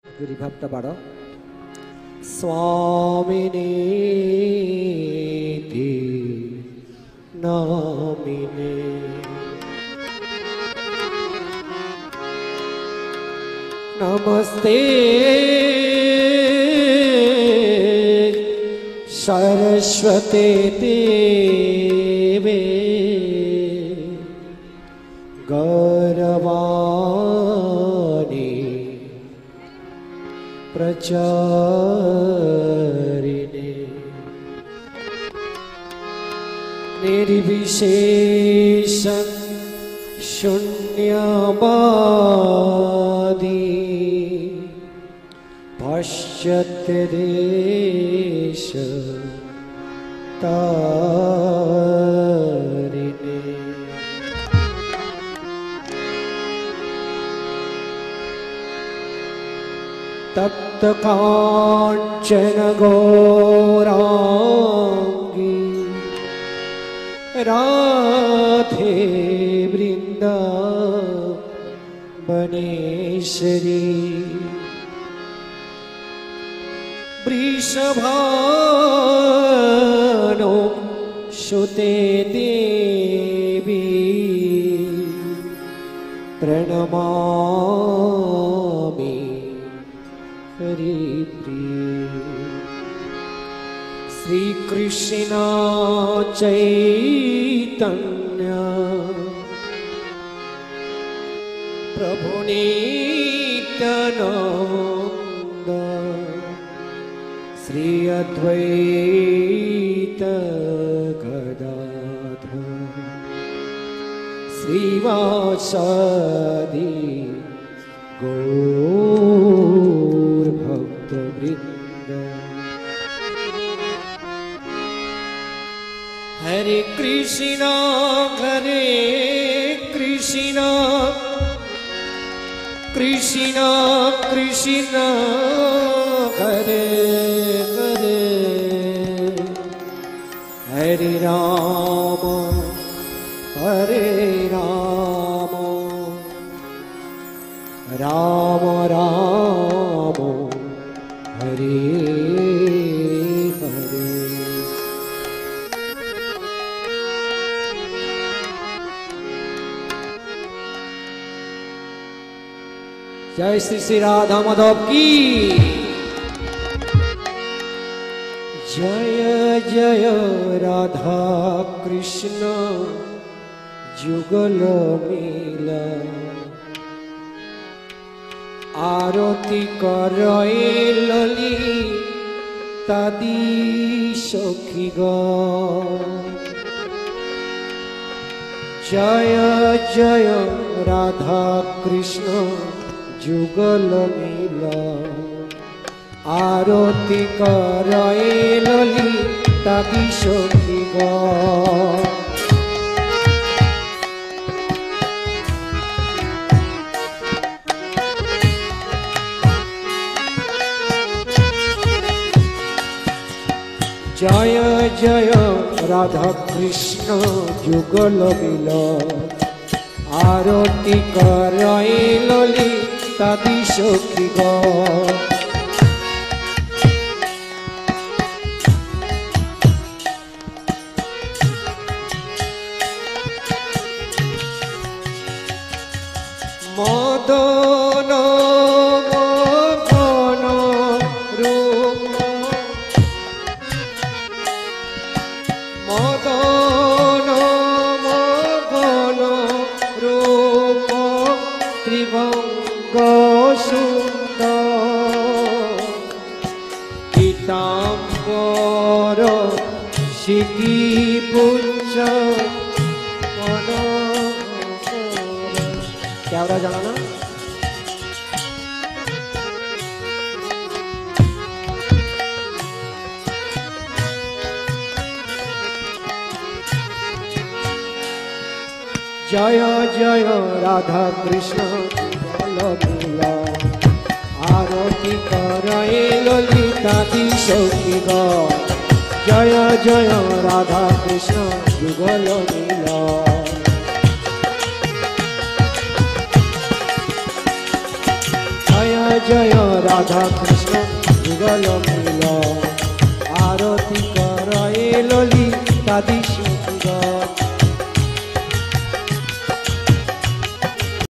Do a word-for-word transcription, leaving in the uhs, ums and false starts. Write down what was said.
भक्त पाड़ स्वामिने नामिने नमस्ते सरस्वते देवे गौरवाणी प्रचारिणे निर्विशेषं शून्यवादी पाश्चात्यदेश तारिणे तप्त कांचन गौरांगी राधे वृंदावनेश्वरी वृषभानो सुते देवी प्रणमामि हरिप्रिये श्री कृष्ण चैतन्य प्रभु नित्यानंद श्री अद्वैत गदाधर श्रीवासादि गौर भक्त वृंद हरे कृष्णा हरे कृष्णा कृष्णा कृष्णा हरे हरे हरे राम हरे राम राम राम हरे हरे जय श्री श्री राधा माधव की जय जय राधा कृष्ण जुगल मिला आरती करे ललितादि सखी ग जय जय राधा कृष्ण जुगल मिला आरती करे ललितादि सखी ग जय जय राधा कृष्ण जुगल मिला आरती करे ललितादि सखी ग मदन मदन रूप मदन मदन रूप त्रिभंग सुंदर पीताम्बर सिद्धि पुंज क्या हो रहा जाना ना जय जय राधा कृष्ण मिला आरती करे ललितादि सखी ग जय जय राधा कृष्ण जुगल मिला जय जय राधा कृष्ण युगल मिलन आरती कर ए ललितादि सुंदर